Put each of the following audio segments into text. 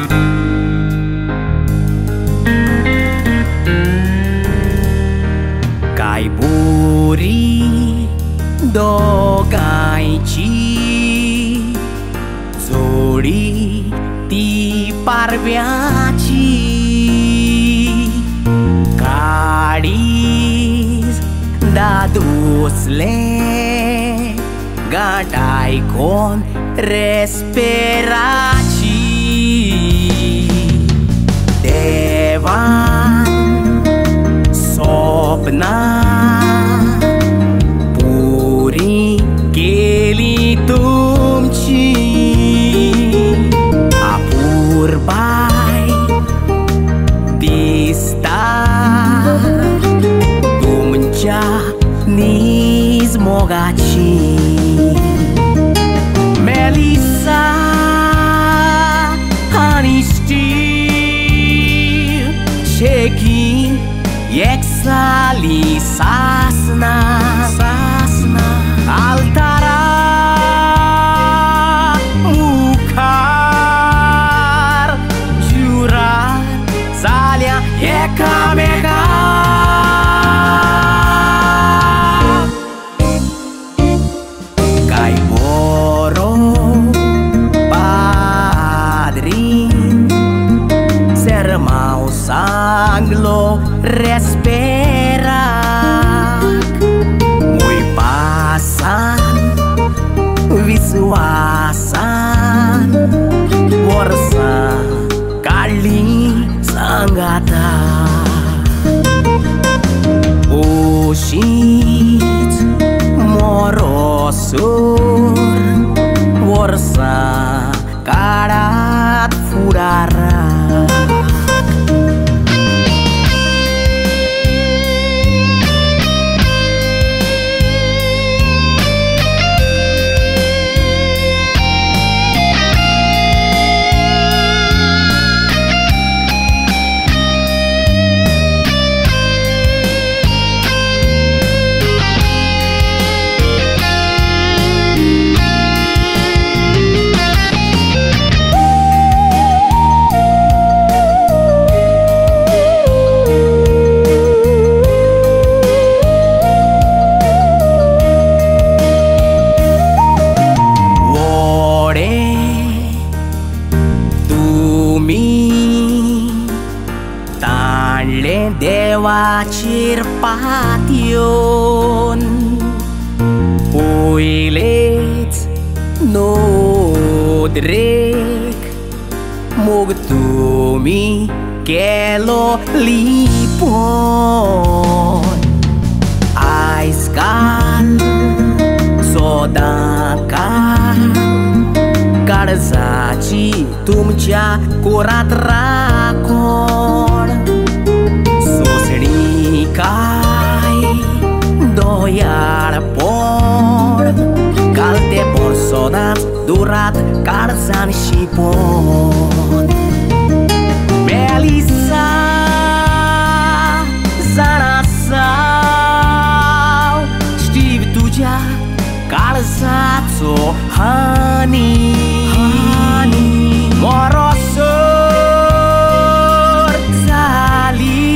Kai buri dogaयची जोडी ती पारव्याची काडीस दादूसले गाठाय कोण रेस्पेराची देवान स्वप्ना पुरी केली तुमची अपूर्वाय दिसता तुमच्या नीज मोगाची Melissa आणि Steve shaking Exali sasna altara mukhar jurar zalia ekameka kai boro padrin sermau sanglo respera muy pasan विश्वासान वर्षा काढली सांगाता ओशीच मोरोसोर वर्षा काढात फुडारा देवाचेर पातयोन पयलेच नोदरेक मोग तुमी केलो लिपोन आयजकाल सोदांकाल काळजाची तुमच्या कोरांत राखोन सोसणी काय दोयाळपण कालते por सोदांत दुरात काळजान शिपोन Melissa जाणासाव Steve तुझ्या काळजाचो हानी मोरोसोर जाली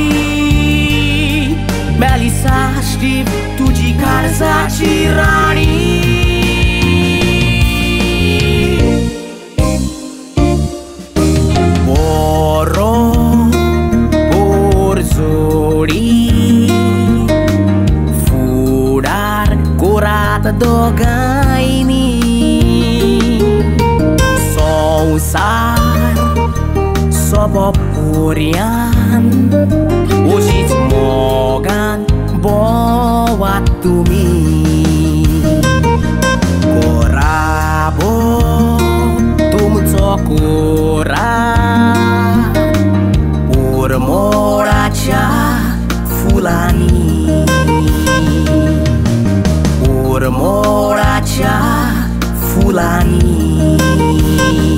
Melissa Steve तुझी काळजाची राणी बोरो बोर जोडी फुडार कोरात दोगांयनी संसार सोबोपुर्यान उशीच मोगान बोवात तुमी कोराबो तुमचो कोरा उर्मोळाच्या फुलांनी उर्मोळाच्या फुलांनी